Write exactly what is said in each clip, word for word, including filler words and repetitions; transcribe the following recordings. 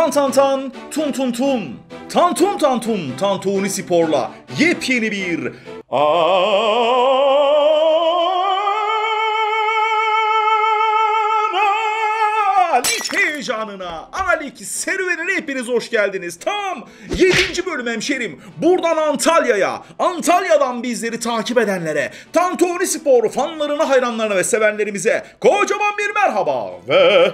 Tan tan tan, tun tun tun. Tantun tantun, Tantuni Spor'la yepyeni bir Lig heyecanına, Lig serüvenine hepiniz hoş geldiniz. Tam yedinci bölüm hemşerim. Buradan Antalya'ya, Antalya'dan bizleri takip edenlere, Tantuni Spor fanlarına, hayranlarına ve sevenlerimize kocaman bir merhaba ve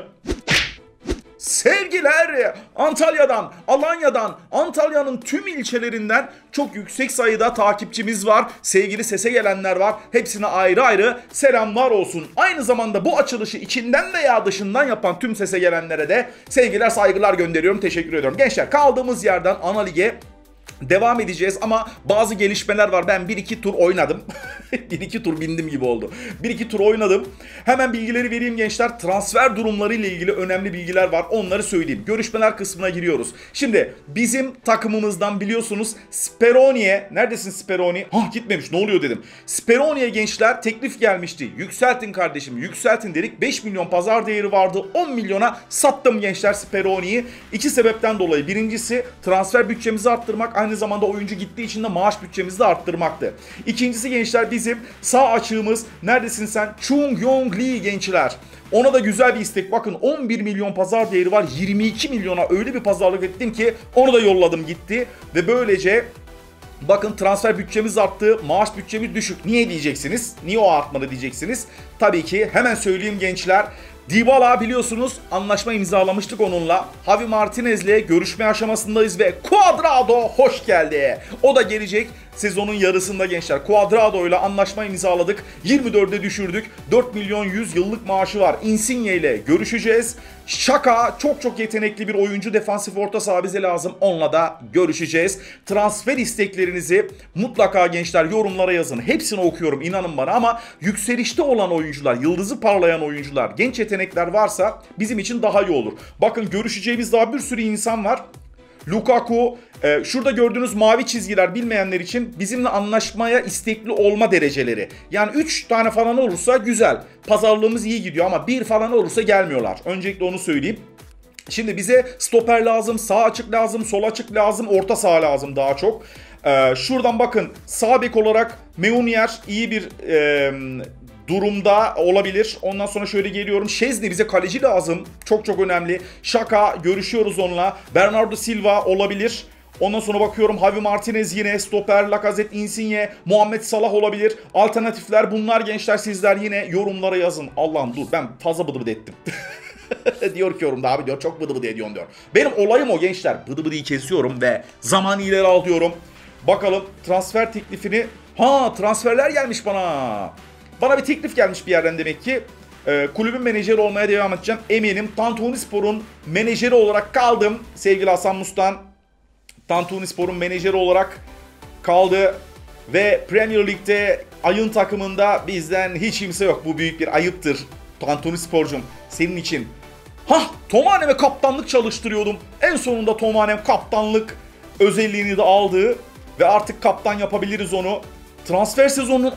sevgiler. Antalya'dan, Alanya'dan, Antalya'nın tüm ilçelerinden çok yüksek sayıda takipçimiz var. Sevgili sese gelenler var. Hepsine ayrı ayrı selamlar olsun. Aynı zamanda bu açılışı içinden veya dışından yapan tüm sese gelenlere de sevgiler, saygılar gönderiyorum. Teşekkür ediyorum. Gençler, kaldığımız yerden Ana Lig'e devam edeceğiz ama bazı gelişmeler var. Ben bir iki tur oynadım. bir iki tur bindim gibi oldu. bir iki tur oynadım. Hemen bilgileri vereyim gençler. Transfer durumları ile ilgili önemli bilgiler var. Onları söyleyeyim. Görüşmeler kısmına giriyoruz. Şimdi bizim takımımızdan biliyorsunuz Speroni'ye, neredesin Speroni? Hah, gitmemiş, ne oluyor dedim. Speroni'ye gençler teklif gelmişti. Yükseltin kardeşim, yükseltin dedik. beş milyon pazar değeri vardı. on milyona sattım gençler Speroni'yi. İki sebepten dolayı. Birincisi transfer bütçemizi arttırmak. Aynı zamanda oyuncu gittiği için de maaş bütçemizi de arttırmaktı. İkincisi gençler, bizim sağ açığımız, neredesin sen? Chung Yong Lee gençler. Ona da güzel bir istek. Bakın, on bir milyon pazar değeri var. yirmi iki milyona öyle bir pazarlık ettim ki onu da yolladım gitti. Ve böylece bakın, transfer bütçemiz arttı, maaş bütçemiz düşük. Niye diyeceksiniz? Niye o artmadı diyeceksiniz? Tabii ki hemen söyleyeyim gençler. Dybala, biliyorsunuz anlaşma imzalamıştık onunla. Javi Martinez'le görüşme aşamasındayız ve Cuadrado hoş geldi. O da gelecek sezonun yarısında gençler. Cuadrado ile anlaşma imzaladık. yirmi dörde düşürdük. dört milyon yüz yıllık maaşı var. Insigne ile görüşeceğiz. Şaka çok çok yetenekli bir oyuncu, defansif orta saha bize lazım. Onunla da görüşeceğiz. Transfer isteklerinizi mutlaka gençler yorumlara yazın. Hepsini okuyorum, inanın bana, ama yükselişte olan oyuncular, yıldızı parlayan oyuncular, genç yetenekler varsa bizim için daha iyi olur. Bakın, görüşeceğimiz daha bir sürü insan var. Lukaku, e, şurada gördüğünüz mavi çizgiler bilmeyenler için bizimle anlaşmaya istekli olma dereceleri. Yani üç tane falan olursa güzel. Pazarlığımız iyi gidiyor ama bir falan olursa gelmiyorlar. Öncelikle onu söyleyeyim. Şimdi bize stoper lazım, sağ açık lazım, sol açık lazım, orta saha lazım daha çok. E, şuradan bakın, sağ bek olarak Meunier iyi bir E, durumda olabilir. Ondan sonra şöyle geliyorum. Szczęsny, bize kaleci lazım. Çok çok önemli. Şaka, görüşüyoruz onunla. Bernardo Silva olabilir. Ondan sonra bakıyorum, Javi Martinez yine, stoper, Lacazette, Insigne, Muhammed Salah olabilir. Alternatifler bunlar gençler, sizler yine yorumlara yazın. Allah'ım dur, ben fazla bıdı bıdı ettim. Diyor ki yorumda, abi diyor çok bıdı bıdı ediyorsun diyor. Benim olayım o gençler. Bıdı bıdıyı kesiyorum ve zamanı ileri alıyorum. Bakalım transfer teklifini. Ha, transferler gelmiş bana. Bana bir teklif gelmiş bir yerden demek ki. Ee, kulübün menajeri olmaya devam edeceğim. Eminim Tantuni Spor'un menajeri olarak kaldım. Sevgili Hasan Mustan, Tantuni Spor'un menajeri olarak kaldı. Ve Premier Lig'de ayın takımında bizden hiç kimse yok. Bu büyük bir ayıptır. Tantuni Spor'cum, senin için. Hah, Tomanem'e kaptanlık çalıştırıyordum. En sonunda Tomanem kaptanlık özelliğini de aldı. Ve artık kaptan yapabiliriz onu. Transfer sezonunun...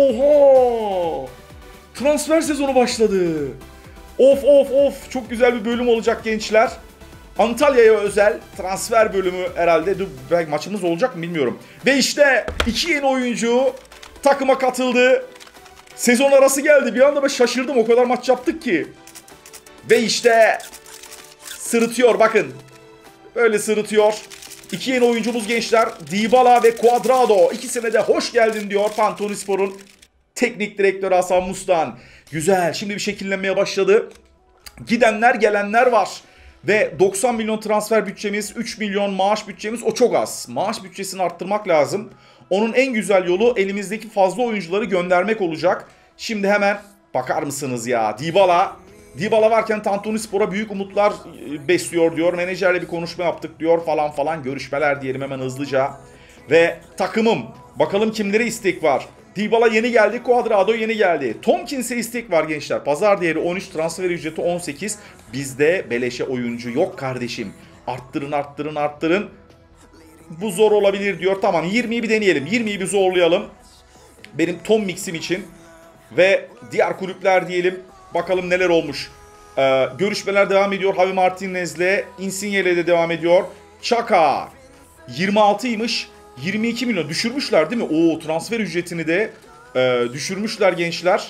Oha! Transfer sezonu başladı. Of of of! Çok güzel bir bölüm olacak gençler. Antalya'ya özel transfer bölümü herhalde. Dur, belki maçımız olacak mı bilmiyorum. Ve işte iki yeni oyuncu takıma katıldı. Sezon arası geldi. Bir anda ben şaşırdım. O kadar maç yaptık ki. Ve işte sırıtıyor bakın. Böyle sırıtıyor. İki yeni oyuncumuz gençler. Dybala ve Cuadrado. İkisine de hoş geldin diyor Tantuni Spor'un teknik direktörü Hasan Mustan. Güzel. Şimdi bir şekillenmeye başladı. Gidenler gelenler var. Ve doksan milyon transfer bütçemiz, üç milyon maaş bütçemiz, o çok az. Maaş bütçesini arttırmak lazım. Onun en güzel yolu elimizdeki fazla oyuncuları göndermek olacak. Şimdi hemen bakar mısınız ya? Dybala. Dybala varken Tantuni Spor'a büyük umutlar besliyor diyor. Menajerle bir konuşma yaptık diyor falan falan. Görüşmeler diyelim hemen hızlıca. Ve takımım. Bakalım kimlere istek var. Dybala yeni geldi. Cuadrado yeni geldi. Tomkins'e istek var gençler. Pazar değeri on üç, transfer ücreti on sekiz. Bizde beleşe oyuncu yok kardeşim. Arttırın arttırın arttırın. Bu zor olabilir diyor. Tamam, yirmiyi bir deneyelim. yirmiyi bir zorlayalım. Benim Tom Mix'im için. Ve diğer kulüpler diyelim. Bakalım neler olmuş. Ee, görüşmeler devam ediyor. Javi Martinez'le, Insigne'yle de devam ediyor. Xhaka yirmi altıymış. yirmi iki milyon düşürmüşler değil mi? Oo, transfer ücretini de e, düşürmüşler gençler.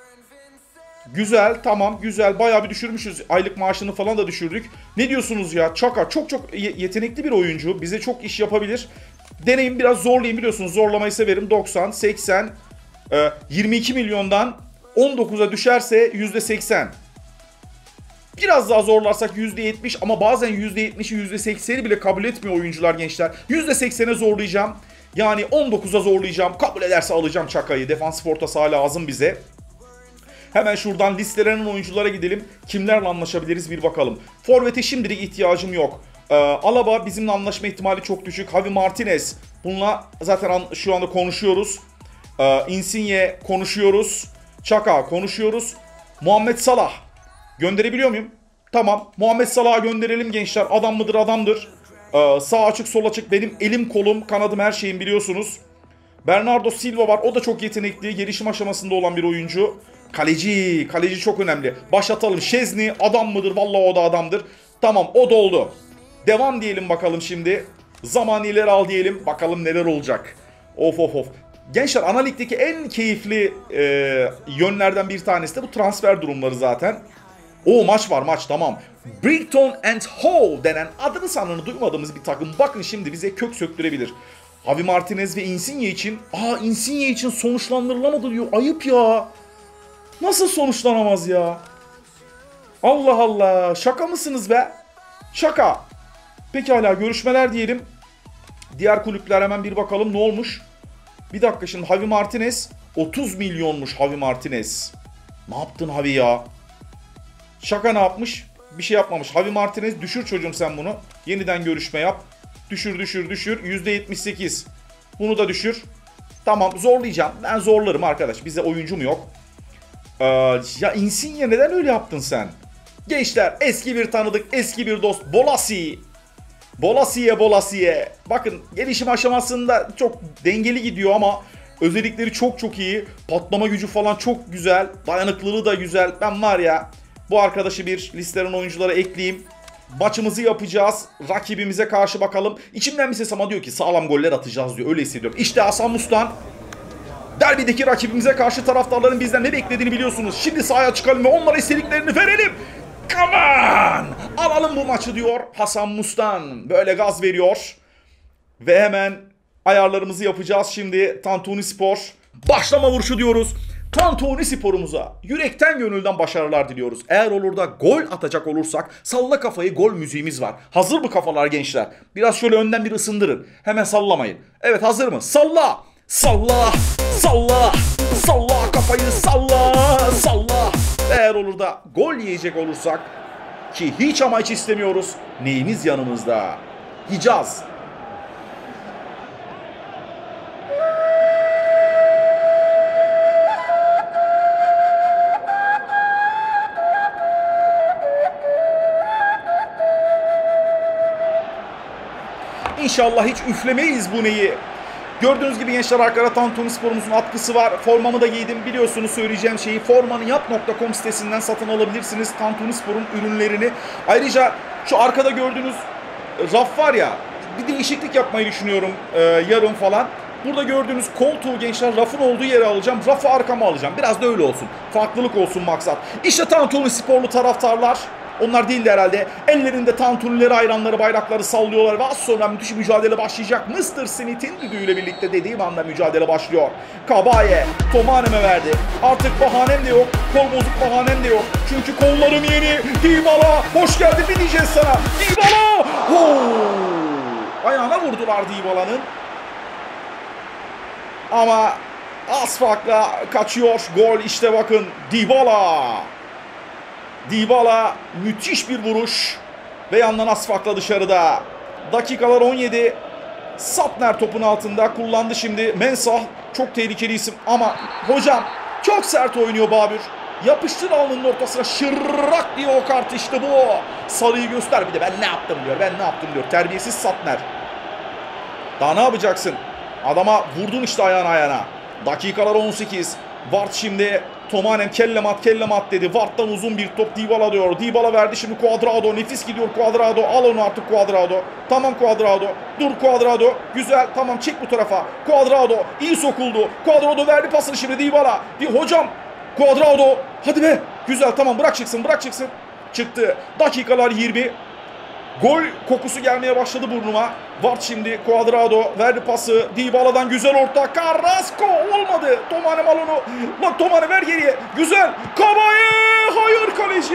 Güzel, tamam, güzel. Bayağı bir düşürmüşüz. Aylık maaşını falan da düşürdük. Ne diyorsunuz ya? Xhaka çok çok yetenekli bir oyuncu. Bize çok iş yapabilir. Deneyim, biraz zorlayayım, biliyorsunuz. Zorlamayı severim. doksan, seksen, e, yirmi iki milyondan on dokuza düşerse yüzde seksen. Biraz daha zorlarsak yüzde yetmiş, ama bazen yüzde yetmişi yüzde sekseni bile kabul etmiyor oyuncular gençler. yüzde seksene zorlayacağım. Yani on dokuza zorlayacağım. Kabul ederse alacağım Xhaka'yı. Defansif orta saha lazım bize. Hemen şuradan listelenen oyunculara gidelim. Kimlerle anlaşabiliriz bir bakalım. Forvet'e şimdilik ihtiyacım yok. Ee, Alaba bizimle anlaşma ihtimali çok düşük. Javi Martinez. Bununla zaten şu anda konuşuyoruz. Ee, Insigne konuşuyoruz. Xhaka konuşuyoruz. Muhammed Salah. Gönderebiliyor muyum? Tamam. Muhammed Salah'a gönderelim gençler. Adam mıdır adamdır. Ee, sağ açık sol açık. Benim elim kolum kanadım her şeyim biliyorsunuz. Bernardo Silva var. O da çok yetenekli. Gelişim aşamasında olan bir oyuncu. Kaleci. Kaleci çok önemli. Başlatalım. Şezni adam mıdır? Vallahi o da adamdır. Tamam, o da oldu. Devam diyelim bakalım şimdi. Zaman ileri al diyelim. Bakalım neler olacak. Of of of. Gençler, ana ligdeki en keyifli e, yönlerden bir tanesi de bu transfer durumları zaten. O maç var, maç, tamam. Brighton and Hove denen adını sanını duymadığımız bir takım. Bakın şimdi bize kök söktürebilir. Javi Martinez ve Insigne için. Aa, Insigne için sonuçlandırılamadı diyor. Ayıp ya. Nasıl sonuçlanamaz ya? Allah Allah. Şaka mısınız be? Şaka. Pekala, görüşmeler diyelim. Diğer kulüpler, hemen bir bakalım ne olmuş. Bir dakika şimdi, Javi Martinez otuz milyonmuş Javi Martinez. Ne yaptın Javi ya? Şaka ne yapmış? Bir şey yapmamış. Javi Martinez, düşür çocuğum sen bunu. Yeniden görüşme yap. Düşür düşür düşür. yüzde yetmiş sekiz. Bunu da düşür. Tamam, zorlayacağım. Ben zorlarım arkadaş. Bize oyuncum yok. Ee, ya Insigne, neden öyle yaptın sen? Gençler, eski bir tanıdık, eski bir dost. Bolasi. Bolasi'ye Bolasi'ye. Bakın, gelişim aşamasında çok dengeli gidiyor ama özellikleri çok çok iyi. Patlama gücü falan çok güzel. Dayanıklılığı da güzel. Ben var ya, bu arkadaşı bir listelerin oyunculara ekleyeyim. Maçımızı yapacağız. Rakibimize karşı bakalım. İçimden bir ses ama diyor ki sağlam goller atacağız diyor. Öyle hissediyorum. İşte Hasan Mustan. Derbideki rakibimize karşı taraftarların bizden ne beklediğini biliyorsunuz. Şimdi sahaya çıkalım ve onlara istediklerini verelim. Come on! Alalım bu maçı diyor Hasan Mustan. Böyle gaz veriyor. Ve hemen ayarlarımızı yapacağız şimdi. Tantunispor. Başlama vuruşu diyoruz. Tantunispor'umuza yürekten gönülden başarılar diliyoruz. Eğer olur da gol atacak olursak salla kafayı gol müziğimiz var. Hazır mı kafalar gençler? Biraz şöyle önden bir ısındırın. Hemen sallamayın. Evet, hazır mı? Salla! Salla! Salla! Salla kafayı, salla! Salla! Eğer olur da gol yiyecek olursak, ki hiç ama hiç istemiyoruz, neyimiz yanımızda? Hicaz. İnşallah hiç üflemeyiz bu neyi. Gördüğünüz gibi gençler, arkada Tantunispor'umuzun atkısı var. Formamı da giydim. Biliyorsunuz söyleyeceğim şeyi. formanıyap nokta com sitesinden satın alabilirsiniz Tantunispor'un ürünlerini. Ayrıca şu arkada gördüğünüz raf var ya, bir değişiklik yapmayı düşünüyorum e, yarın falan. Burada gördüğünüz koltuğu gençler, rafın olduğu yere alacağım. Rafı arkama alacağım. Biraz da öyle olsun. Farklılık olsun maksat. İşte Tantunisporlu taraftarlar. Onlar değil de herhalde. Ellerinde tantunileri, ayranları, bayrakları sallıyorlar ve az sonra müthiş mücadele başlayacak. mister Smith'in düdüğüyle birlikte dediğim anda mücadele başlıyor. Kabaye, Tomanem'e verdi. Artık bahanem de yok. Kol bozuk bahanem de yok. Çünkü kollarım yeni. Dybala, hoş geldin mi diyeceğiz sana. Dybala! Oo! Ayağına vurdular Dybala'nın. Ama az farkla kaçıyor. Gol işte, bakın. Dybala. Dybala, müthiş bir vuruş ve yandan az farkla dışarıda. Dakikalar on yedi. Sapner topun altında kullandı şimdi. Mensah çok tehlikeli isim ama hocam çok sert oynuyor Babür. Yapıştır alnının ortasına, şırrak diye o kart, işte bu. Sarıyı göster, bir de ben ne yaptım diyor. Ben ne yaptım diyor. Terbiyesiz Sapner. Daha ne yapacaksın? Adama vurdun işte ayağına ayağına. Dakikalar on sekiz. Vart şimdi Tomanem kellemat kellemat dedi. Vart'tan uzun bir top Dybala diyor. Dybala verdi şimdi Cuadrado. Nefis gidiyor Cuadrado. Al onu artık Cuadrado. Tamam Cuadrado. Dur Cuadrado. Güzel. Tamam çek bu tarafa. Cuadrado. İyi sokuldu. Cuadrado verdi pasını şimdi Dybala. Bir hocam. Cuadrado. Hadi be. Güzel tamam bırak çıksın bırak çıksın. Çıktı. Dakikalar yirmi. Gol kokusu gelmeye başladı burnuma. Vart şimdi Cuadrado verdi pası. Dybala'dan güzel orta. Carrasco olmadı. Tomane al onu. Lan Tomane ver geriye. Güzel. Cabaye. Hayır kaleci.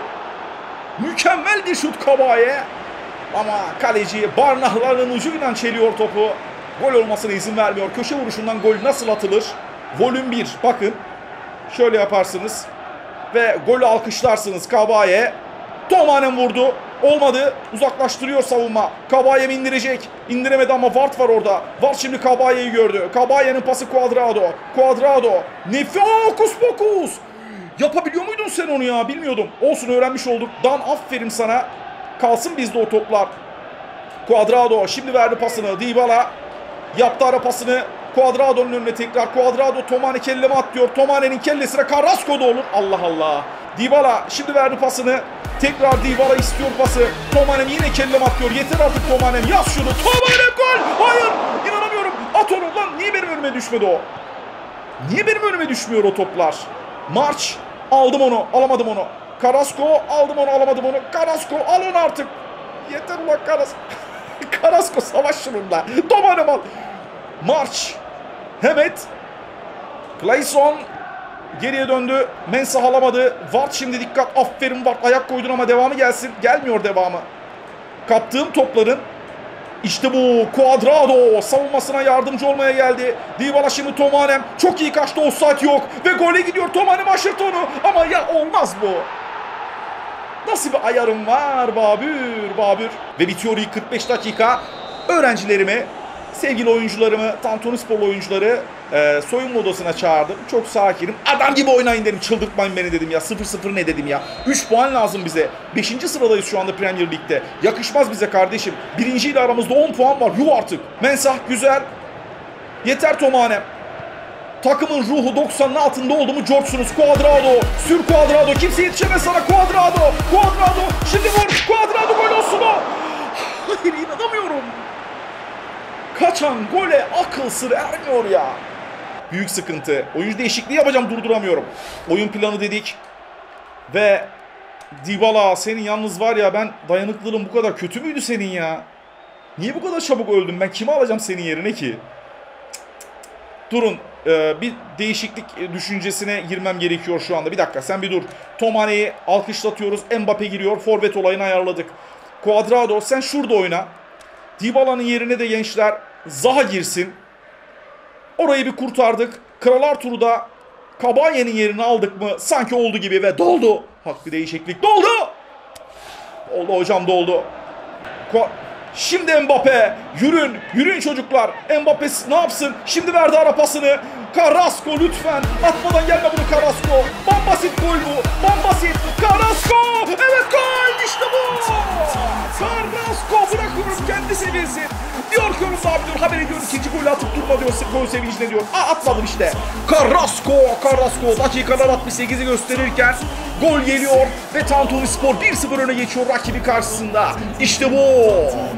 Mükemmel bir şut Cabaye. Ama kaleci barnaklarının ucuyla çeliyor topu. Gol olmasına izin vermiyor. Köşe vuruşundan gol nasıl atılır? Volüm bir. Bakın. Şöyle yaparsınız. Ve golü alkışlarsınız Cabaye. Tomanem vurdu. Olmadı. Uzaklaştırıyor savunma. Cabaye indirecek. İndiremedi ama Vart var orada. Vart şimdi Cabaye'yi gördü. Cabaye'nin pası Cuadrado. Cuadrado. Nefi. Okus pokus. Yapabiliyor muydun sen onu ya? Bilmiyordum. Olsun öğrenmiş olduk. Dan aferin sana. Kalsın bizde o toplar. Cuadrado. Şimdi verdi pasını. Dybala. Yaptı ara pasını. Cuadrado'nun önüne tekrar. Cuadrado Tomane kelleme atlıyor. Tomane'nin kellesine Carrasco da olur. Allah Allah. Dybala şimdi verdi pasını. Tekrar Dybala istiyor pası. Tomanem yine kellem atıyor. Yeter artık Tomanem. Yaz şunu. Tomanem gol. Hayır. İnanamıyorum. At onu lan. Niye benim önüme düşmedi o? Niye benim önüme düşmüyor o toplar? March. Aldım onu. Alamadım onu. Carrasco. Aldım onu. Alamadım onu. Carrasco. Al onu artık. Yeter ulan Carrasco. Carrasco savaş şununla. Tomanem al. March. Hemet. Clayson. Geriye döndü. Mensah alamadı. Vart şimdi dikkat. Aferin Vart. Ayak koydun ama devamı gelsin. Gelmiyor devamı. Kaptığım topların işte bu Cuadrado savunmasına yardımcı olmaya geldi. Dybala şimdi Tomanem. Çok iyi kaçtı. Offside yok. Ve gole gidiyor. Tomanem aşırttı onu. Ama ya olmaz bu. Nasıl bir ayarım var Babür. Babür. Ve bitiyor ilk kırk beş dakika. Öğrencilerimi, sevgili oyuncularımı, Tantunispor oyuncuları e, soyunma odasına çağırdım. Çok sakinim. Adam gibi oynayın dedim. Çıldırtmayın beni dedim ya. sıfır sıfır ne dedim ya. üç puan lazım bize. beşinci sıradayız şu anda Premier Lig'de. Yakışmaz bize kardeşim. Birinci ile aramızda on puan var. Yuh artık. Mensah güzel. Yeter Tomanem. Takımın ruhu doksanın altında oldu mu George'sunuz. Cuadrado. Sür Cuadrado. Kimse yetişemez sana. Cuadrado. Cuadrado. Şimdi vur. Cuadrado gol olsun o. Hayır inanamıyorum. Kaçan gole akıl sır ermiyor ya. Büyük sıkıntı. Oyuncu değişikliği yapacağım durduramıyorum. Oyun planı dedik. Ve Dybala senin yalnız var ya ben dayanıklılığın bu kadar kötü müydü senin ya? Niye bu kadar çabuk öldün? Ben kimi alacağım senin yerine ki? Durun. Ee, bir değişiklik düşüncesine girmem gerekiyor şu anda. Bir dakika sen bir dur. Tomane'yi alkışlatıyoruz. Mbappe giriyor. Forvet olayını ayarladık. Cuadrado sen şurada oyna. Dybala'nın yerine de gençler Zaha girsin. Orayı bir kurtardık. Kralar Turu'da Cabaye'nin yerini aldık mı? Sanki oldu gibi ve doldu. Hak bir değişiklik. Doldu! Oldu hocam doldu. Ko Şimdi Mbappe. Yürün. Yürün çocuklar. Mbappe ne yapsın? Şimdi verdi ara pasını. Carrasco lütfen. Atmadan gelme bunu Carrasco. Bambasit gol bu. Bambasit. Carrasco. Evet gol. İşte bu. Carrasco bırakıyorum kendi sevinsin. Diyor ki Yunus abi diyor. Haber ediyor ikinci golü atıp durma diyor. Gol sevincine diyor. Aa atmadım işte. Carrasco. Carrasco. Dakikalar altmış sekizi gösterirken gol geliyor. Ve Tantunispor bir sıfır öne geçiyor rakibi karşısında. İşte bu.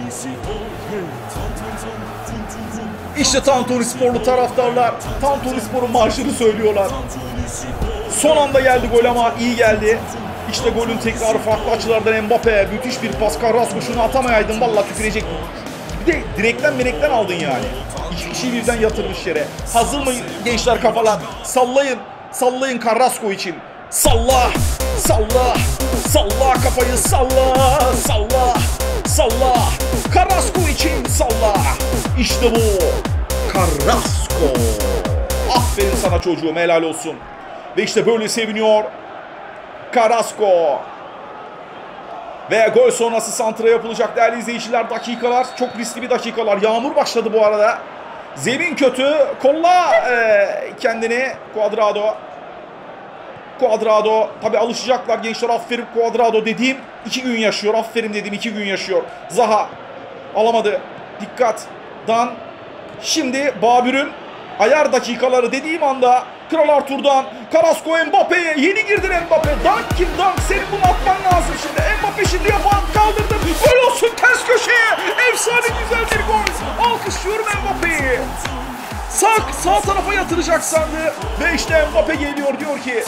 İşte Tantunisporlu taraftarlar Tantunispor'un marşını söylüyorlar. Son anda geldi gol ama iyi geldi. İşte golün tekrarı farklı açılardan Mbappe. Müthiş bir pas. Carrasco şunu atamayaydın. Vallahi tükürecek. Bir de direkten melekten aldın yani. İki kişiyi birden yatırmış yere. Hazır mı gençler kafalar? Sallayın. Sallayın Carrasco için. Salla. Salla. Salla kafayı salla. Salla. Salla. Carrasco için salla. İşte bu. Carrasco. Aferin sana çocuğum helal olsun. Ve işte böyle seviniyor Carrasco. Ve gol sonrası santra yapılacak değerli izleyiciler. Dakikalar çok riskli bir dakikalar. Yağmur başladı bu arada. Zemin kötü. Kolla e, kendini Cuadrado. Cuadrado. Tabi alışacaklar gençler. Aferin Cuadrado dediğim iki gün yaşıyor. Aferin dediğim iki gün yaşıyor. Zaha alamadı. Dikkat. Dan. Şimdi Babür'ün ayar dakikaları dediğim anda Kral Arthur'dan Carrasco Mbappe'ye. Yeni girdin Mbappe. Dunk kim dunk? Senin bunu atman lazım şimdi. Mbappe şimdi yapan kaldırdı. Gol olsun ters köşeye. Efsane güzel bir gol. Alkışlıyorum Mbappe'yi. Sağ, sağ tarafa yatıracak sandı. Ve işte Mbappe geliyor, diyor ki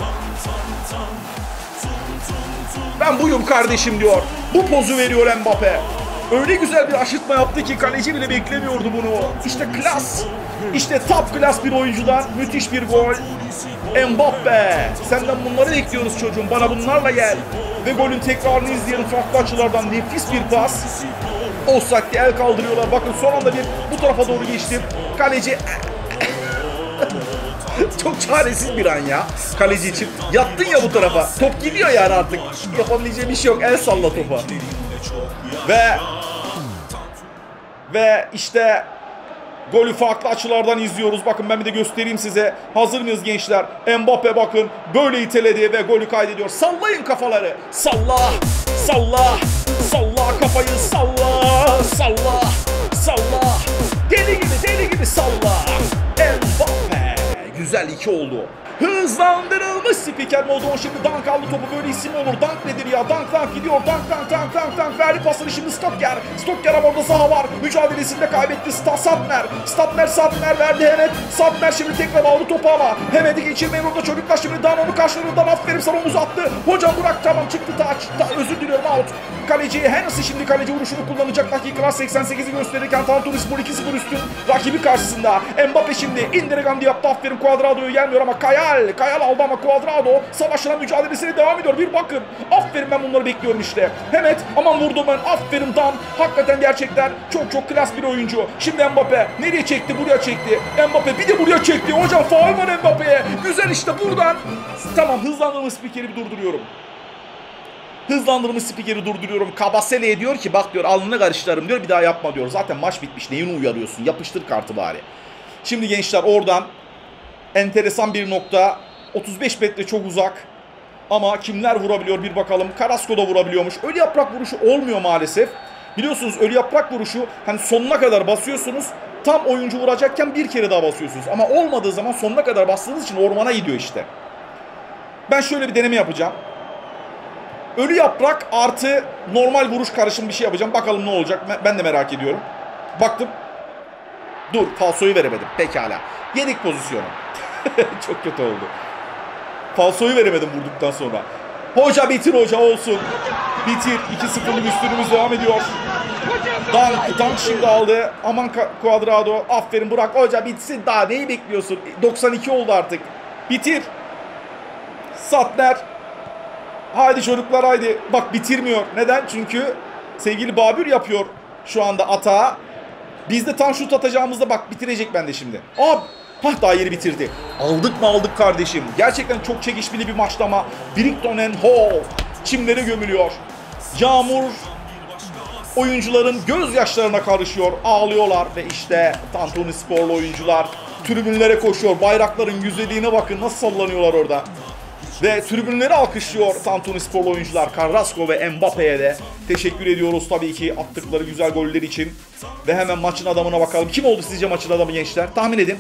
ben buyum kardeşim diyor. Bu pozu veriyor Mbappe. Öyle güzel bir aşırtma yaptı ki kaleci bile beklemiyordu bunu. İşte klas. İşte top klas bir oyuncudan müthiş bir gol. Mbappe. Senden bunları bekliyoruz çocuğum. Bana bunlarla gel. Ve golün tekrarını izleyelim farklı açılardan. Nefis bir pas. Offside'de el kaldırıyorlar. Bakın son anda bir bu tarafa doğru geçtim. Kaleci çok çaresiz bir an ya kaleci için. Yattın ya bu tarafa. Top gidiyor yani artık. Yapabileceğim bir şey yok. El salla topa. Ve ve işte golü farklı açılardan izliyoruz. Bakın ben bir de göstereyim size. Hazır mıyız gençler? Mbappe bakın böyle iteledi ve golü kaydediyor. Sallayın kafaları. Salla, salla, salla kafayı salla, salla, salla. Deli gibi, deli gibi salla. Mbappe. Güzel iki oldu. Hızlandırılmış spiker modu. Şimdi Dunk aldı topu, böyle isim olur. Dunk nedir ya? Dunk Dunk gidiyor. Dunk Dunk Dunk Dunk Dunk verdi pasını şimdi Stokker. Stokker ama orada saha var. Mücadelesinde kaybetti. Satner. Satner Satner verdi Hemet. Satner şimdi tekrar aldı topu ama. Hemet'i geçirmeyin orada çocuklar şimdi. Dan onu karşılığından aferin sana omuz attı. Hocam bırak tamam çıktı taç. Ta, özür diliyorum out. Kaleci Hennessy şimdi kaleci vuruşunu kullanacak. Dakikalar seksen sekizi gösterirken Trabzonspor iki sıfır üstün rakibi karşısında. Mbappe şimdi indiregandı yaptı. Aferin Cuadrado'ya gelmiyor ama Kayal. Kayal aldı ama Cuadrado savaşına mücadelesine devam ediyor. Bir bakın. Aferin ben bunları bekliyorum işte. Hemet aman vurdum ben. Aferin Dan. Hakikaten gerçekten çok çok klas bir oyuncu. Şimdi Mbappe nereye çekti? Buraya çekti. Mbappe bir de buraya çekti. Hocam faul var Mbappe'ye. Güzel işte buradan. Tamam hızlandırma spikeri bir durduruyorum. Hızlandırmış spikeri durduruyorum. Kabasele'ye diyor ki bak diyor alnını karıştırırım diyor. Bir daha yapma diyor. Zaten maç bitmiş. Neyini uyarıyorsun? Yapıştır kartı bari. Şimdi gençler oradan enteresan bir nokta. otuz beş metre çok uzak. Ama kimler vurabiliyor bir bakalım. Carrasco da vurabiliyormuş. Ölü yaprak vuruşu olmuyor maalesef. Biliyorsunuz ölü yaprak vuruşu hani sonuna kadar basıyorsunuz. Tam oyuncu vuracakken bir kere daha basıyorsunuz. Ama olmadığı zaman sonuna kadar bastığınız için ormana gidiyor işte. Ben şöyle bir deneme yapacağım. Ölü yaprak artı normal vuruş karışım bir şey yapacağım. Bakalım ne olacak. Ben de merak ediyorum. Baktım. Dur falsoyu veremedim. Pekala. Yedik pozisyonu. Çok kötü oldu. Falsoyu veremedim vurduktan sonra. Hoca bitir hoca olsun. Bitir. iki sıfırlık üstünümüz devam ediyor. Dunk, Dunk şimdi aldı. Aman Cuadrado. Aferin bırak hoca bitsin. Daha neyi bekliyorsun? doksan iki oldu artık. Bitir. Satner. Haydi çocuklar haydi. Bak bitirmiyor. Neden? Çünkü sevgili Babür yapıyor şu anda atağı. Biz de tam şut atacağımızda bak bitirecek bende şimdi. Aa, hah daha yeni bitirdi. Aldık mı aldık kardeşim. Gerçekten çok çekişmeli bir maçtı ama Brighton and Hove çimlere gömülüyor. Yağmur oyuncuların gözyaşlarına karışıyor. Ağlıyorlar ve işte Trabzonsporlu oyuncular tribünlere koşuyor. Bayrakların güzelliğine bakın nasıl sallanıyorlar orada. Ve tribünleri alkışlıyor Trabzonsporlu oyuncular. Carrasco ve Mbappe'ye de teşekkür ediyoruz tabii ki attıkları güzel goller için. Ve hemen maçın adamına bakalım. Kim oldu sizce maçın adamı gençler? Tahmin edin.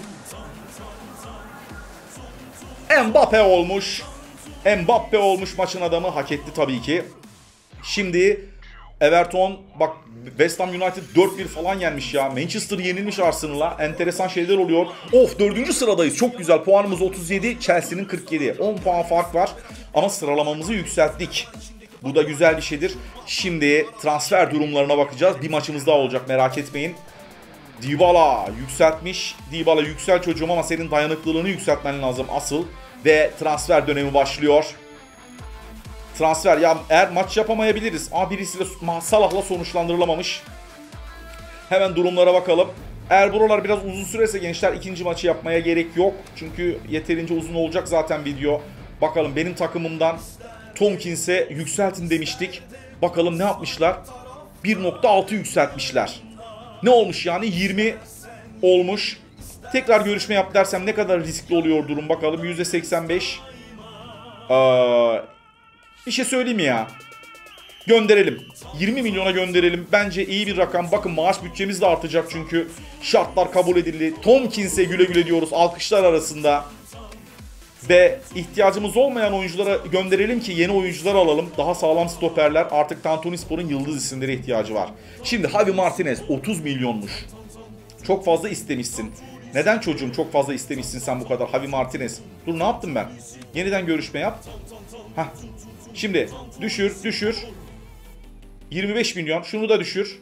Mbappe olmuş. Mbappe olmuş maçın adamı. Hak etti tabii ki. Şimdi Everton bak West Ham United dört bir falan yenmiş ya. Manchester yenilmiş Arsenal'a. Enteresan şeyler oluyor. Of dördüncü sıradayız. Çok güzel. Puanımız otuz yedi. Chelsea'nin kırk yedi. on puan fark var. Ama sıralamamızı yükselttik. Bu da güzel bir şeydir. Şimdi transfer durumlarına bakacağız. Bir maçımız daha olacak merak etmeyin. Dybala yükseltmiş. Dybala yüksel çocuğum ama senin dayanıklılığını yükseltmen lazım asıl. Ve transfer dönemi başlıyor. Transfer ya eğer maç yapamayabiliriz. Ama birisiyle Salah'la sonuçlandırılamamış. Hemen durumlara bakalım. Eğer buralar biraz uzun sürerse gençler ikinci maçı yapmaya gerek yok. Çünkü yeterince uzun olacak zaten video. Bakalım benim takımımdan Tomkins'e yükseltin demiştik. Bakalım ne yapmışlar? bir nokta altı yükseltmişler. Ne olmuş yani? yirmi olmuş. Tekrar görüşme yap dersem ne kadar riskli oluyor durum bakalım. yüzde seksen beş. Eee... Bir şey söyleyeyim mi ya? Gönderelim. yirmi milyona gönderelim. Bence iyi bir rakam. Bakın maaş bütçemiz de artacak çünkü şartlar kabul edildi. Tomkins'e güle güle diyoruz alkışlar arasında. Ve ihtiyacımız olmayan oyunculara gönderelim ki yeni oyuncular alalım. Daha sağlam stoperler. Artık Tantunispor'un yıldız isimlere ihtiyacı var. Şimdi Javi Martinez otuz milyonmuş. Çok fazla istemişsin. Neden çocuğum çok fazla istemişsin sen bu kadar Javi Martinez? Dur ne yaptım ben? Yeniden görüşme yap. Hah. Şimdi düşür düşür. yirmi beş milyon. Şunu da düşür.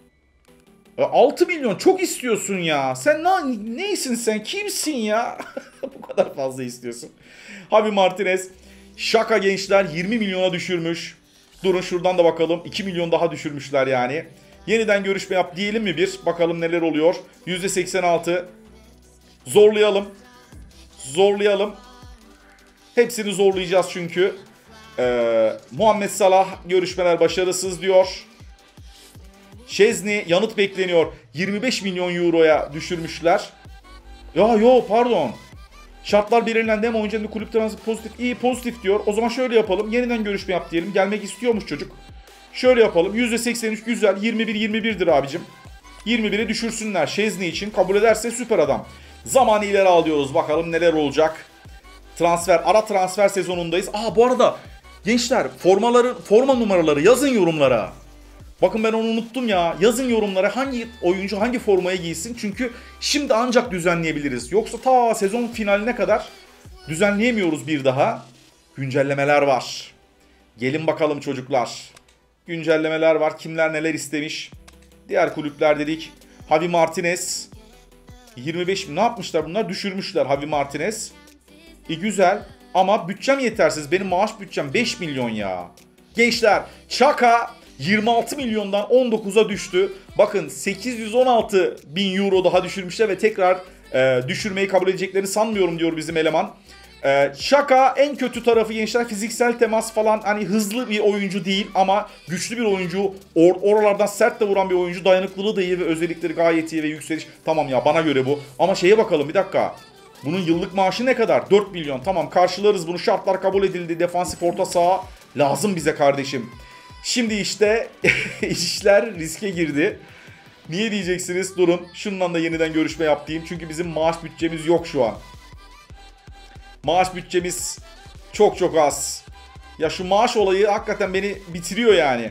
altı milyon çok istiyorsun ya. Sen ne, neysin sen? Kimsin ya? Bu kadar fazla istiyorsun. Javi Martinez. Şaka gençler yirmi milyona düşürmüş. Durun şuradan da bakalım. iki milyon daha düşürmüşler yani. Yeniden görüşme yap diyelim mi bir? Bakalım neler oluyor. yüzde seksen altı. Zorlayalım. Zorlayalım. Hepsini zorlayacağız çünkü. Ee, Muhammed Salah görüşmeler başarısız diyor. Şezni yanıt bekleniyor. yirmi beş milyon euroya düşürmüşler. Ya yo pardon. Şartlar belirlendi ama oyuncunun kulüp transferi pozitif. İyi pozitif diyor. O zaman şöyle yapalım. Yeniden görüşme yap diyelim. Gelmek istiyormuş çocuk. Şöyle yapalım. yüzde seksen üç güzel. yirmi bir yirmi bir'dir abicim. yirmi bir'e düşürsünler. Şezni için kabul ederse süper adam. Zamanı ileri alıyoruz. Bakalım neler olacak. Transfer, ara transfer sezonundayız. Aa bu arada gençler formaları, forma numaraları yazın yorumlara. Bakın ben onu unuttum ya. Yazın yorumlara hangi oyuncu hangi formayı giysin. Çünkü şimdi ancak düzenleyebiliriz. Yoksa ta sezon finaline kadar düzenleyemiyoruz bir daha. Güncellemeler var. Gelin bakalım çocuklar. Güncellemeler var. Kimler neler istemiş. Diğer kulüpler dedik. Javi Martinez. yirmi beş ne yapmışlar bunlar? Düşürmüşler Javi Martinez. E güzel. Ama bütçem yetersiz. Benim maaş bütçem beş milyon ya. Gençler Çaka yirmi altı milyondan on dokuza düştü. Bakın sekiz yüz on altı bin euro daha düşürmüşler ve tekrar e, düşürmeyi kabul edeceklerini sanmıyorum diyor bizim eleman. E, Şaka en kötü tarafı gençler fiziksel temas falan hani hızlı bir oyuncu değil ama güçlü bir oyuncu. Or oralardan sert de vuran bir oyuncu. Dayanıklılığı da iyi ve özellikleri gayet iyi ve yükseliş. Tamam ya bana göre bu. Ama şeye bakalım bir dakika. Bunun yıllık maaşı ne kadar? dört milyon. Tamam karşılarız bunu. Şartlar kabul edildi. Defansif orta saha lazım bize kardeşim. Şimdi işte işler riske girdi. Niye diyeceksiniz? Durun. Şundan da yeniden görüşme yapayım. Çünkü bizim maaş bütçemiz yok şu an. Maaş bütçemiz çok çok az. Ya şu maaş olayı hakikaten beni bitiriyor yani.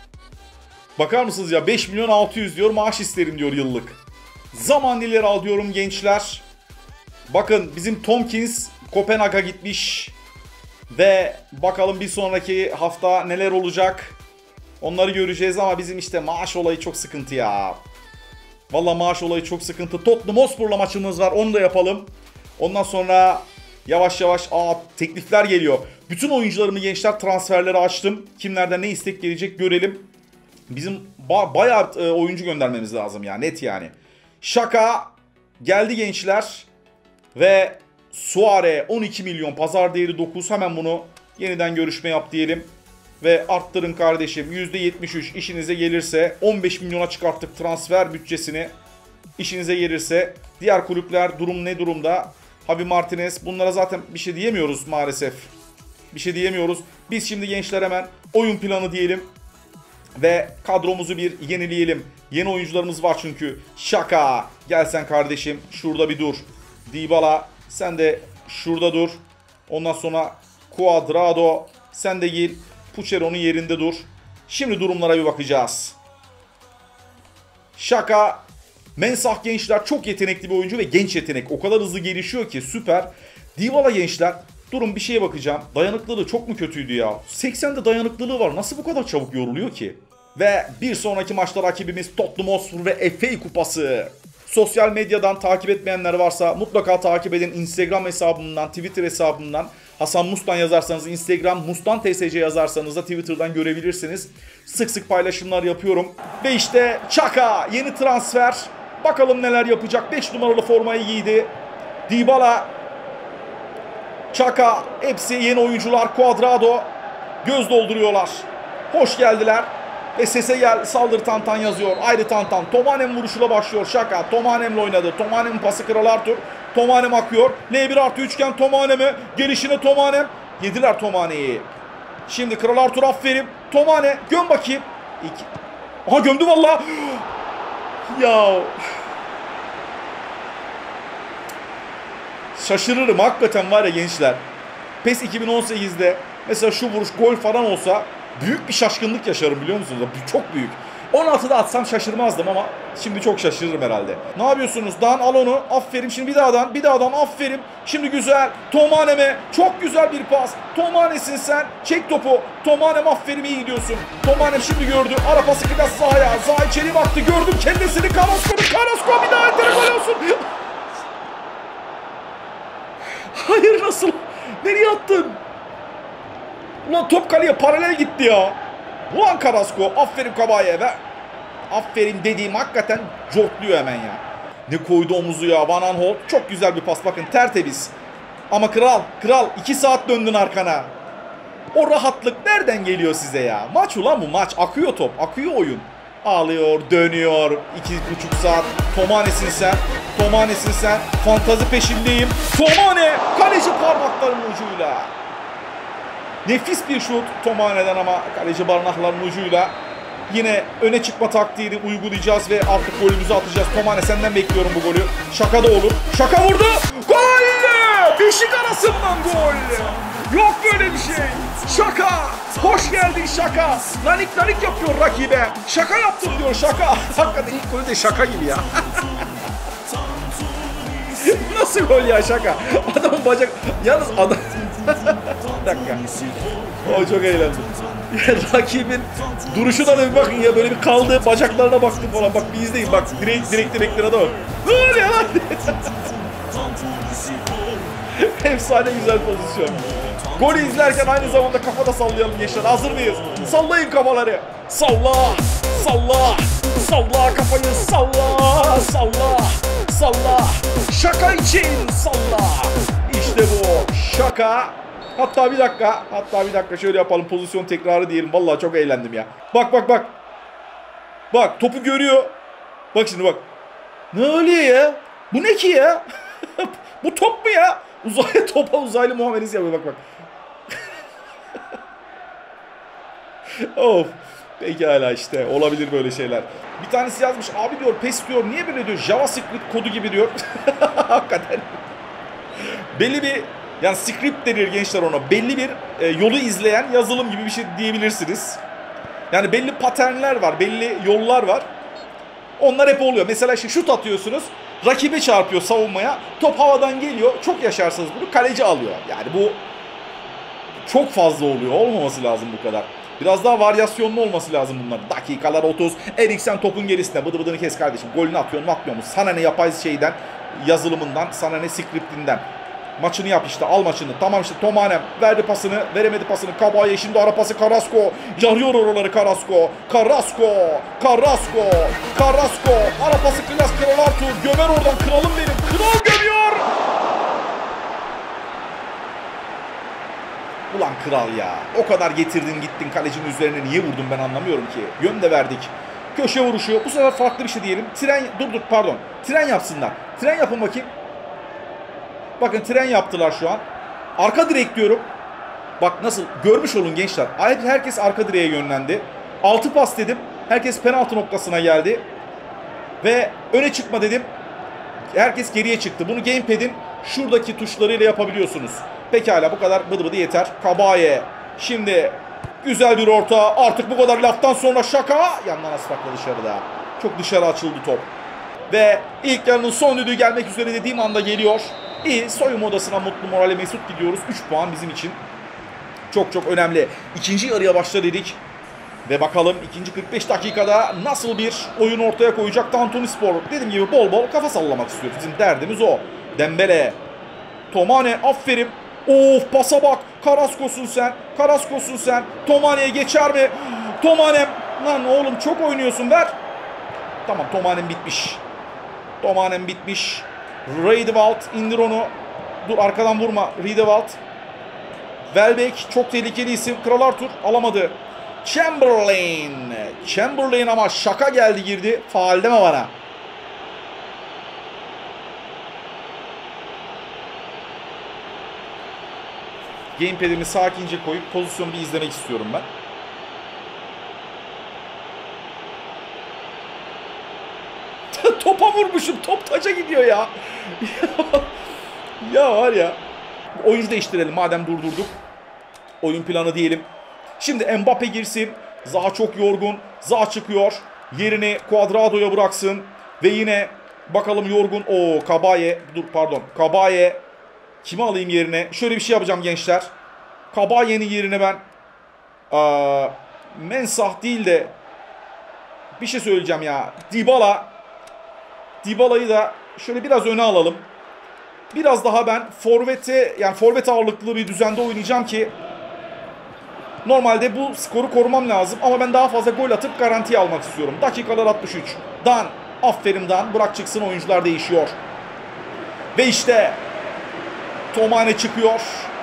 Bakar mısınız ya beş milyon altı yüz diyor maaş isterim diyor yıllık. Zaman ileri al diyorum gençler. Bakın bizim Tomkins Kopenhag'a gitmiş. Ve bakalım bir sonraki hafta neler olacak. Onları göreceğiz ama bizim işte maaş olayı çok sıkıntı ya. Valla maaş olayı çok sıkıntı. Tottenham Hotspur'la maçımız var. Onu da yapalım. Ondan sonra yavaş yavaş aa teklifler geliyor. Bütün oyuncularımı gençler transferleri açtım. Kimlerden ne istek gelecek görelim. Bizim ba bayağı e, oyuncu göndermemiz lazım ya net yani. Şaka geldi gençler. Ve Suare on iki milyon pazar değeri dokuz. Hemen bunu yeniden görüşme yap diyelim. Ve arttırın kardeşim yüzde yetmiş üç işinize gelirse on beş milyona çıkarttık transfer bütçesini. İşinize gelirse diğer kulüpler durum ne durumda? Javi Martinez bunlara zaten bir şey diyemiyoruz maalesef. Bir şey diyemiyoruz. Biz şimdi gençler hemen oyun planı diyelim. Ve kadromuzu bir yenileyelim. Yeni oyuncularımız var çünkü. Şaka gel sen kardeşim şurada bir dur. Dybala sen de şurada dur. Ondan sonra Cuadrado sen de gir. Puchero'nun yerinde dur. Şimdi durumlara bir bakacağız. Şaka. Mensah gençler çok yetenekli bir oyuncu ve genç yetenek. O kadar hızlı gelişiyor ki süper. Dybala gençler. Durun bir şeye bakacağım. Dayanıklılığı çok mu kötüydü ya? seksende dayanıklılığı var. Nasıl bu kadar çabuk yoruluyor ki? Ve bir sonraki maçta rakibimiz Tottenham Hotspur ve F A Kupası. Sosyal medyadan takip etmeyenler varsa mutlaka takip edin. Instagram hesabımdan, Twitter hesabımdan. Hasan Mustan yazarsanız Instagram, Mustan T S C yazarsanız da Twitter'dan görebilirsiniz. Sık sık paylaşımlar yapıyorum. Ve işte Çaka yeni transfer. Bakalım neler yapacak. beş numaralı formayı giydi. Dybala, Çaka hepsi yeni oyuncular. Cuadrado göz dolduruyorlar. Hoş geldiler. Ve sese gel saldır Tantan yazıyor. Ayrı Tantan. Tomanem vuruşuyla başlıyor. Şaka. Tomanem'le oynadı. Tomanem'in pası Kral Arthur. Tomanem akıyor. L bir artı üçgen Tomanem'e. Gelişine Tomanem. Yediler Tomane'yi. Şimdi Kral Arthur aferin. Tomane göm bakayım. İki. Aha gömdü valla. Ya. şaşırırım hakikaten var ya gençler. PES iki bin on sekizde mesela şu vuruş gol falan olsa büyük bir şaşkınlık yaşarım biliyor musunuz? Çok büyük. on altıda atsam şaşırmazdım ama şimdi çok şaşırırım herhalde. Ne yapıyorsunuz? Dan al onu. Aferin. Şimdi bir daha'dan. Bir daha'dan. Aferin. Şimdi güzel. Tomanem'e. Çok güzel bir pas. Tomane'sin sen. Çek topu. Tomanem aferin iyi gidiyorsun. Tomanem şimdi gördü. Ara pası kıdas Zaha'ya. Zaha içeri baktı. Gördüm kendisini. Carrasco'nu. Carrasco bir daha ettere gol olsun. Hayır nasıl? Nereye attın? Ulan top kaleye paralel gitti ya. Ulan Carrasco. Aferin Kabaye ve aferin dediğim hakikaten cortluyor hemen ya. Ne koydu omuzu ya Van Aanholt. Çok güzel bir pas bakın tertemiz. Ama kral kral iki saat döndün arkana. O rahatlık nereden geliyor size ya? Maç ulan bu maç. Akıyor top. Akıyor oyun. Ağlıyor, dönüyor. iki buçuk saat. Tomane'sin sen. Tomane'sin sen. Fantazi peşindeyim. Tomane. Kaleci parmaklarının ucuyla. Nefis bir şut Tomane'den ama kaleci barnaklarının ucuyla. Yine öne çıkma taktiğini uygulayacağız ve artık golümüzü atacağız. Tomane senden bekliyorum bu golü. Şaka da olur. Şaka vurdu. Gol! Beşik arasından gol. Yok böyle bir şey. Şaka. Hoş geldin şaka. Nanik nanik yapıyor rakibe. Şaka yaptım diyor şaka. Hakikaten ilk golü de şaka gibi ya. Nasıl gol ya şaka? Adamın bacak... Yalnız adam... Bir dakika. O çok eğlendim. Rakibin duruşuna da bir bakın ya, böyle bir kaldı, bacaklarına baktım falan. Bak bir izleyin bak, direkt direkte bekleyen adam. Ne oluyor lan? Efsane güzel pozisyon. Golü izlerken aynı zamanda kafada sallayalım gençler. Hazır mıyız? Sallayın kafaları. Salla, salla, salla kafayı, salla, salla, salla. Şaka için salla. İşte bu şaka. Hatta bir dakika, hatta bir dakika şöyle yapalım, pozisyon tekrarı diyelim. Vallahi çok eğlendim ya. Bak bak bak. Bak topu görüyor. Bak şimdi bak. Ne oluyor ya? Bu ne ki ya? Bu top mu ya? Uzaylı topa uzaylı muamelesi yapıyor bak bak. Of. Pekala işte olabilir böyle şeyler. Bir tanesi yazmış abi diyor PES diyor niye böyle diyor JavaScript kodu gibi diyor. Hakikaten. Belli bir yani script denir gençler ona. Belli bir e, yolu izleyen yazılım gibi bir şey diyebilirsiniz. Yani belli paternler var, belli yollar var. Onlar hep oluyor. Mesela işte şut atıyorsunuz, rakibe çarpıyor savunmaya, top havadan geliyor. Çok yaşarsınız bunu, kaleci alıyor. Yani bu çok fazla oluyor. Olmaması lazım bu kadar. Biraz daha varyasyonlu olması lazım bunların. Dakikalar otuz. Eriksen topun gerisinde. Bıdı bıdını kes kardeşim. Golünü atıyor mu atmıyor mu? Sana ne yapay şeyden, yazılımından, sana ne scriptinden. Maçını yap işte, al maçını. Tamam işte Tomanem verdi pasını, veremedi pasını. Kabaye şimdi ara pası Carrasco. Yarıyor oraları Carrasco. Carrasco. Carrasco. Carrasco. Ara pası Klas Kral Artur. Gömer oradan, kralım benim. Kral gömüyor. Ulan kral ya. O kadar getirdin gittin kalecinin üzerine niye vurdun ben anlamıyorum ki. Yön de verdik. Köşe vuruşu. Bu sefer farklı bir şey diyelim. Tren, dur dur pardon. Tren yapsınlar. Tren yapın bakayım. Bakın tren yaptılar şu an. Arka direk diyorum. Bak nasıl görmüş olun gençler. Herkes arka direğe yönlendi. Altı pas dedim. Herkes penaltı noktasına geldi. Ve öne çıkma dedim. Herkes geriye çıktı. Bunu gamepad'in şuradaki tuşlarıyla yapabiliyorsunuz. Pekala bu kadar bıdı bıdı yeter. Kabaye. Şimdi güzel bir orta. Artık bu kadar laftan sonra şaka. Yandan asfakla dışarıda. Çok dışarı açıldı top. Ve ilk yarının son düdüğü gelmek üzere dediğim anda geliyor. İyi, soyunma odasına mutlu, morale mesut gidiyoruz. üç puan bizim için çok çok önemli. İkinci yarıya başla dedik. Ve bakalım ikinci kırk beş dakikada nasıl bir oyun ortaya koyacak Tantunispor. Dediğim gibi bol bol kafa sallamak istiyoruz. Bizim derdimiz o. Dembele. Tomane aferin. Of pasa bak. Carrasco'sun sen. Carrasco'sun sen. Tomane'ye geçer mi? Tomane'm. Lan oğlum çok oynuyorsun, ver. Tamam Tomane'm bitmiş. Tomane'm bitmiş. Riedewald indir onu. Dur arkadan vurma. Riedewald. Welbeck çok tehlikeli isim. Kral Arthur alamadı. Chamberlain. Chamberlain ama şaka geldi girdi. Faal deme bana. Gamepad'imi sakince koyup pozisyonu bir izlemek istiyorum ben. Topa vurmuşum. Top taca gidiyor ya. Ya var ya. Oyuncu değiştirelim madem durdurduk. Oyun planı diyelim. Şimdi Mbappe girsin. Zaha çok yorgun. Zaha çıkıyor. Yerini Cuadrado'ya bıraksın. Ve yine bakalım yorgun. Oo Kabaye. Dur pardon. Kabaye. Kimi alayım yerine? Şöyle bir şey yapacağım gençler. Kabaye'nin yerine ben aa, Mensah değil de bir şey söyleyeceğim ya. Dybala. Dybala'yı da şöyle biraz öne alalım. Biraz daha ben forvete yani forvet ağırlıklı bir düzende oynayacağım ki normalde bu skoru korumam lazım ama ben daha fazla gol atıp garantiye almak istiyorum. Dakikalar altmış üç. Dan. Aferin Dan. Bırak çıksın, oyuncular değişiyor. Ve işte Tomane çıkıyor.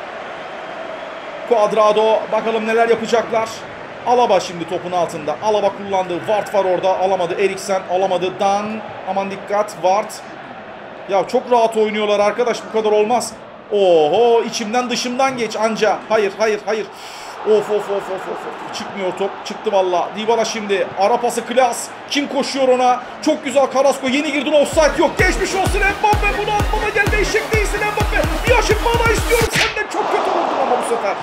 Cuadrado. Bakalım neler yapacaklar. Alaba şimdi topun altında. Alaba kullandı. Ward var orada. Alamadı. Eriksen alamadı. Dan. Aman dikkat. Ward. Ya çok rahat oynuyorlar arkadaş. Bu kadar olmaz. Oho, içimden dışımdan geç anca. Hayır hayır hayır. Of of of of of. Çıkmıyor top. Çıktı valla. Dybala şimdi. Ara pası klas. Kim koşuyor ona? Çok güzel Carrasco. Yeni girdin, offside yok. Geçmiş olsun Mbappe. Bunu atmana gelme, eşek değilsin Mbappe. Bir aşırtma daha istiyorum senden. Çok kötü vurdun ama bu sefer.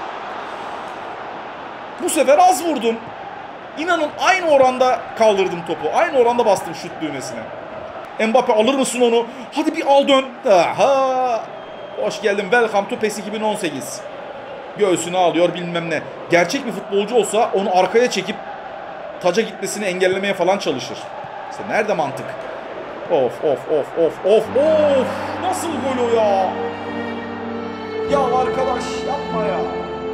Bu sefer az vurdum. İnanın aynı oranda kaldırdım topu. Aynı oranda bastım şut düğmesine. Mbappe alır mısın onu? Hadi bir al dön. Aha. Hoş geldin. Welcome to PES iki bin on sekiz. Göğsünü alıyor bilmem ne. Gerçek bir futbolcu olsa onu arkaya çekip taca gitmesini engellemeye falan çalışır. İşte nerede mantık? Of of of of of of. Nasıl gol o ya? Ya arkadaş yapma ya.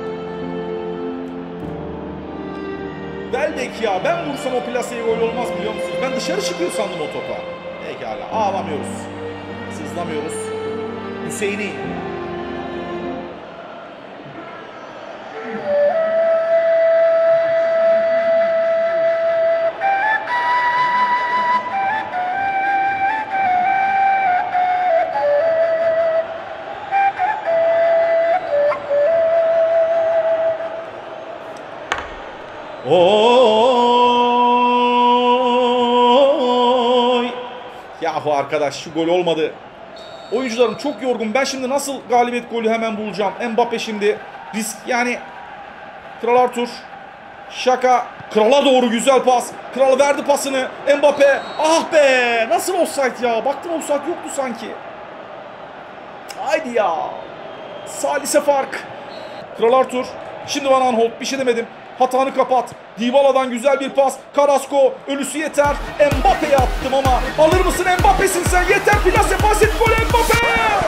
Belki ya ben vursam o plaseye gol olmaz biliyor musunuz? Ben dışarı çıkıyor sandım o topa. Pekala, ağlamıyoruz. Sızlamıyoruz. Hüseyin'i. Oy! Yahu arkadaş şu gol olmadı. Oyuncularım çok yorgun. Ben şimdi nasıl galibiyet golü hemen bulacağım? Mbappe şimdi risk yani. Kral Arthur. Şaka. Krala doğru güzel pas. Kral verdi pasını. Mbappe. Ah be! Nasıl offside ya? Baktım offside yoktu sanki. Haydi ya. Salise fark. Kral Arthur. Şimdi Van Aanholt bir şey demedim. Hatanı kapat. Dybala'dan güzel bir pas. Carrasco. Ölüsü yeter. Mbappe'ye attım ama. Alır mısın? Mbappe'sin sen. Yeter. Plase pas et. Gol Mbappe.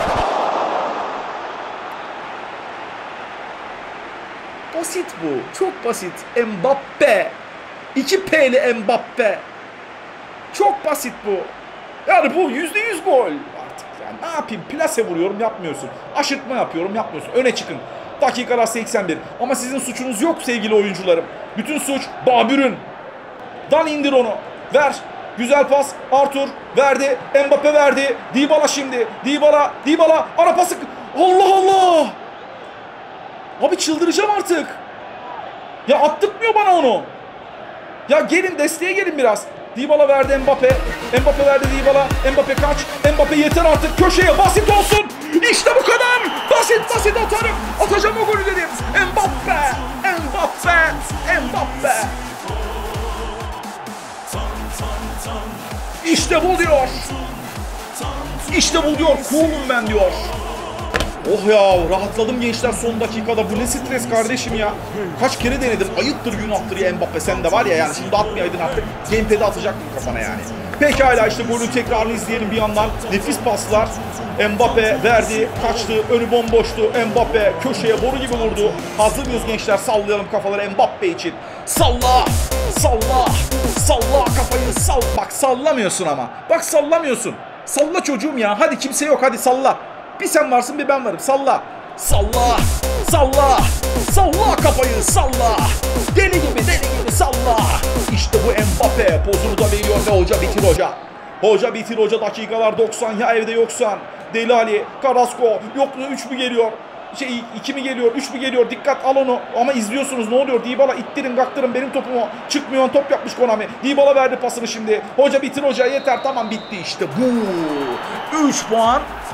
Basit bu. Çok basit. Mbappe. iki P'li Mbappe. Çok basit bu. Yani bu yüzde yüz gol. Artık yani ne yapayım? Plase vuruyorum yapmıyorsun. Aşırtma yapıyorum yapmıyorsun. Öne çıkın. Dakikalar seksen bir. Ama sizin suçunuz yok sevgili oyuncularım. Bütün suç Babür'ün. Dan indir onu. Ver. Güzel pas. Arthur verdi. Mbappe verdi. Dybala şimdi. Dybala. Dybala. Ara pası. Allah Allah. Abi çıldıracağım artık. Ya attırtmıyor bana onu. Ya gelin desteğe gelin biraz. Dybala verdi Mbappe. Mbappe verdi Dybala. Mbappe kaç. Mbappe yeter artık. Köşeye basit olsun. İşte bu kadar. Basit basit atarım. Atacağım o golü dedim. Mbappe. Mbappe. Mbappe. İşte bu diyor. İşte bu diyor. Cool'um ben diyor. Oh ya rahatladım gençler son dakikada. Bu ne stres kardeşim ya. Kaç kere denedim. Ayıptır günahtır ya Mbappe. Sen de var ya yani şimdi atmayaydın artık. Gamepad'i atacaktım kafana yani. Pekala işte golün tekrarını izleyelim bir yandan. Nefis paslar. Mbappe verdi. Kaçtı. Önü bomboştu. Mbappe köşeye boru gibi vurdu. Hazır mıyız gençler? Sallayalım kafaları Mbappe için. Salla. Salla. Salla kafayı sal. Bak sallamıyorsun ama. Bak sallamıyorsun. Salla çocuğum ya. Hadi kimse yok hadi salla. Bir sen varsın bir ben varım. Salla. Salla. Salla. Salla kafayı salla. Deli gibi deli gibi salla. İşte bu Mbappe. Pozunu da veriyor ve hoca bitir hoca. Hoca bitir hoca dakikalar doksan ya evde yoksan. Deli Ali. Carrasco. Yok üç mü geliyor? Şey iki mi geliyor? üç mü geliyor? Dikkat al onu. Ama izliyorsunuz ne oluyor? Dybala ittirin kaktırın benim topumu. Çıkmıyor top yapmış Konami. Dybala verdi pasını şimdi. Hoca bitir hoca yeter tamam bitti işte bu. üç puan.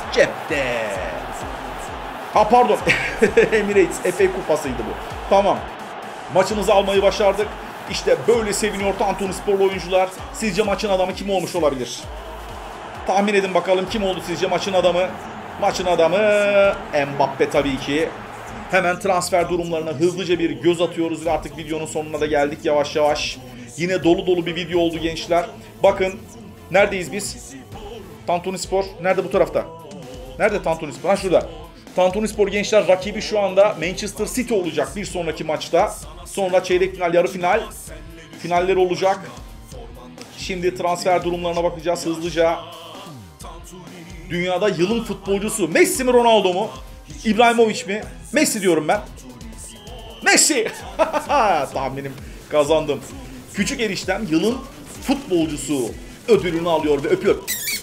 cepte. Ha pardon. Emirates F A kupasıydı bu. Tamam. Maçımızı almayı başardık. İşte böyle seviniyor Tantunisporlu oyuncular. Sizce maçın adamı kim olmuş olabilir? Tahmin edin bakalım kim oldu sizce maçın adamı? Maçın adamı Mbappe tabii ki. Hemen transfer durumlarına hızlıca bir göz atıyoruz ve artık videonun sonuna da geldik yavaş yavaş. Yine dolu dolu bir video oldu gençler. Bakın neredeyiz biz? Tantunispor nerede bu tarafta? Nerede Tantunispor? Ha şurada. Tantunispor gençler rakibi şu anda Manchester City olacak bir sonraki maçta. Sonra çeyrek final, yarı final. Finaller olacak. Şimdi transfer durumlarına bakacağız hızlıca. Dünyada yılın futbolcusu Messi mi Ronaldo mu? İbrahimovic mi? Messi diyorum ben. Messi! Tahminim kazandım. Küçük eniştem yılın futbolcusu ödülünü alıyor ve öpüyor.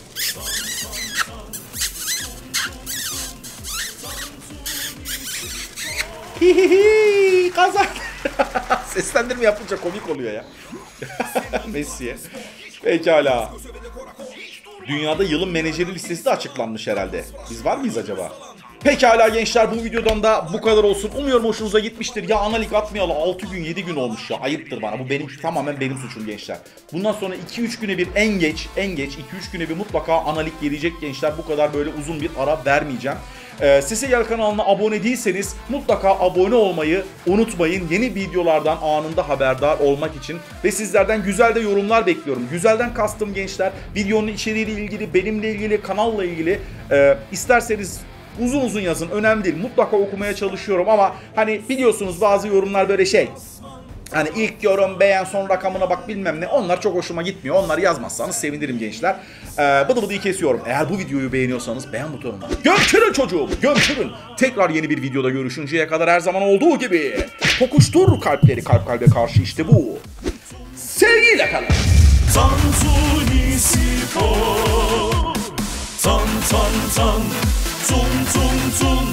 Hihihi kazandı. Seslendirme yapınca komik oluyor ya. Messi'ye. Pekala. Dünyada yılın menajeri listesi de açıklanmış herhalde. Biz var mıyız acaba? Pekala gençler, bu videodan da bu kadar olsun. Umuyorum hoşunuza gitmiştir. Ya analik atmayalı altı gün yedi gün olmuş ya. Ayıptır bana. Bu benim tamamen benim suçum gençler. Bundan sonra iki üç güne bir en geç en geç iki üç güne bir mutlaka analik gelecek gençler. Bu kadar böyle uzun bir ara vermeyeceğim. Ee, Sese Gel kanalına abone değilseniz mutlaka abone olmayı unutmayın. Yeni videolardan anında haberdar olmak için ve sizlerden güzel de yorumlar bekliyorum. Güzelden kastım gençler videonun içeriğiyle ilgili, benimle ilgili, kanalla ilgili e, isterseniz uzun uzun yazın, önemli değil. Mutlaka okumaya çalışıyorum ama hani biliyorsunuz bazı yorumlar böyle şey. Hani ilk yorum beğen, son rakamına bak bilmem ne. Onlar çok hoşuma gitmiyor. Onları yazmazsanız sevinirim gençler. Ee, bıdı bıdıyı kesiyorum. Eğer bu videoyu beğeniyorsanız beğen butonuna gömçürün çocuğum, gömçürün. Tekrar yeni bir videoda görüşünceye kadar her zaman olduğu gibi tokuştur kalpleri kalp kalbe karşı, işte bu. Sevgiyle kalın. Tantunispor, tan tan tan, tun tun tun,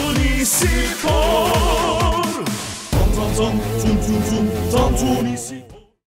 Tantunispor. Tan tan tan, tun tun tun, Tantunispor.